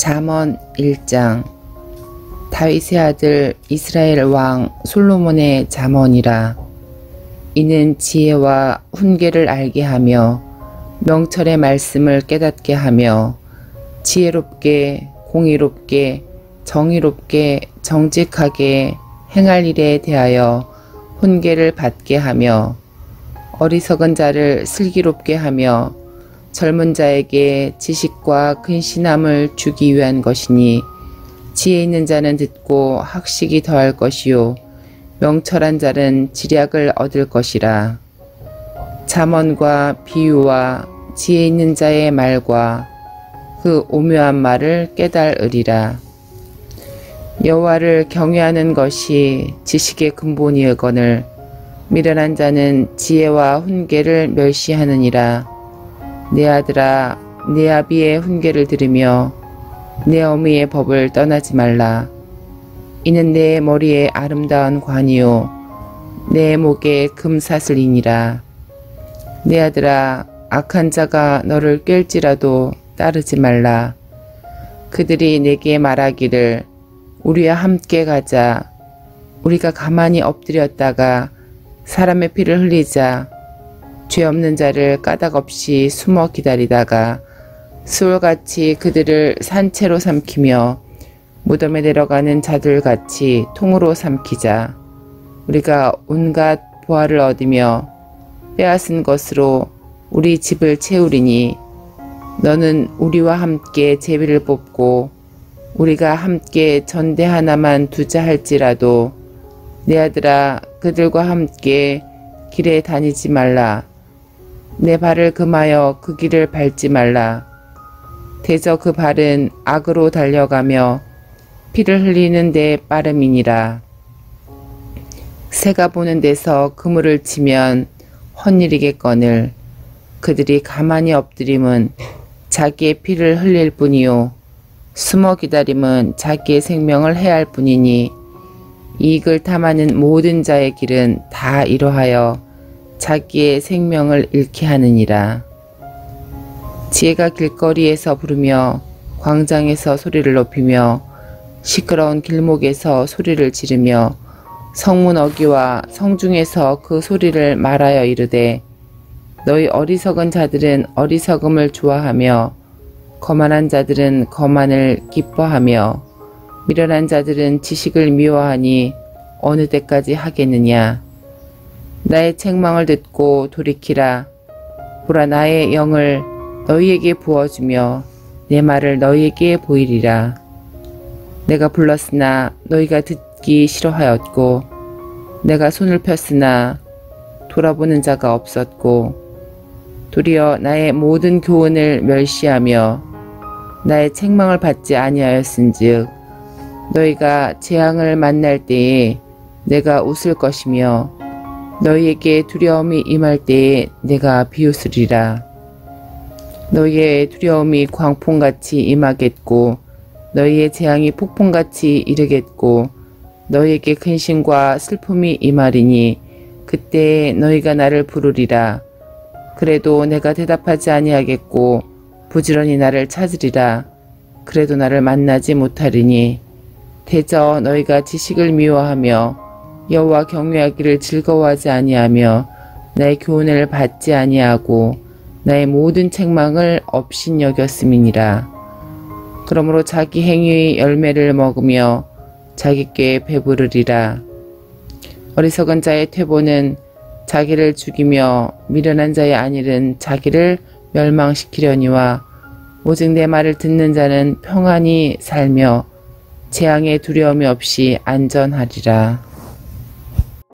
잠언 1장. 다윗의 아들 이스라엘 왕 솔로몬의 잠언이라. 이는 지혜와 훈계를 알게 하며 명철의 말씀을 깨닫게 하며 지혜롭게 공의롭게 정의롭게 정직하게 행할 일에 대하여 훈계를 받게 하며 어리석은 자를 슬기롭게 하며 젊은 자에게 지식과 근신함을 주기 위한 것이니 지혜 있는 자는 듣고 학식이 더할 것이요 명철한 자는 지략을 얻을 것이라. 잠언과 비유와 지혜 있는 자의 말과 그 오묘한 말을 깨달으리라. 여호와를 경외하는 것이 지식의 근본이거늘 미련한 자는 지혜와 훈계를 멸시하느니라. 내 아들아, 내 아비의 훈계를 들으며 내 어미의 법을 떠나지 말라. 이는 내 머리에 아름다운 관이요 내 목에 금사슬이니라. 내 아들아, 악한 자가 너를 꿰을지라도 따르지 말라. 그들이 내게 말하기를 우리와 함께 가자. 우리가 가만히 엎드렸다가 사람의 피를 흘리자. 죄 없는 자를 까닭없이 숨어 기다리다가 수월같이 그들을 산채로 삼키며 무덤에 내려가는 자들같이 통으로 삼키자. 우리가 온갖 보화를 얻으며 빼앗은 것으로 우리 집을 채우리니 너는 우리와 함께 제비를 뽑고 우리가 함께 전대 하나만 두자 할지라도 내 아들아, 그들과 함께 길에 다니지 말라. 내 발을 금하여 그 길을 밟지 말라. 대저 그 발은 악으로 달려가며 피를 흘리는 데 빠름이니라. 새가 보는 데서 그물을 치면 헛일이겠거늘 그들이 가만히 엎드림은 자기의 피를 흘릴 뿐이요 숨어 기다림은 자기의 생명을 해할 뿐이니 이익을 탐하는 모든 자의 길은 다 이러하여 자기의 생명을 잃게 하느니라. 지혜가 길거리에서 부르며 광장에서 소리를 높이며 시끄러운 길목에서 소리를 지르며 성문 어귀와 성중에서 그 소리를 말하여 이르되 너희 어리석은 자들은 어리석음을 좋아하며 거만한 자들은 거만을 기뻐하며 미련한 자들은 지식을 미워하니 어느 때까지 하겠느냐. 나의 책망을 듣고 돌이키라. 보라, 나의 영을 너희에게 부어주며 내 말을 너희에게 보이리라. 내가 불렀으나 너희가 듣기 싫어하였고 내가 손을 폈으나 돌아보는 자가 없었고 도리어 나의 모든 교훈을 멸시하며 나의 책망을 받지 아니하였은즉 너희가 재앙을 만날 때에 내가 웃을 것이며 너희에게 두려움이 임할 때에 내가 비웃으리라. 너희의 두려움이 광풍같이 임하겠고 너희의 재앙이 폭풍같이 이르겠고 너희에게 근심과 슬픔이 임하리니 그때에 너희가 나를 부르리라. 그래도 내가 대답하지 아니하겠고 부지런히 나를 찾으리라. 그래도 나를 만나지 못하리니 대저 너희가 지식을 미워하며 여호와 경외하기를 즐거워하지 아니하며 나의 교훈을 받지 아니하고 나의 모든 책망을 업신여겼음이니라. 그러므로 자기 행위의 열매를 먹으며 자기께 배부르리라. 어리석은 자의 퇴보는 자기를 죽이며 미련한 자의 안일은 자기를 멸망시키려니와 오직 내 말을 듣는 자는 평안히 살며 재앙의 두려움이 없이 안전하리라.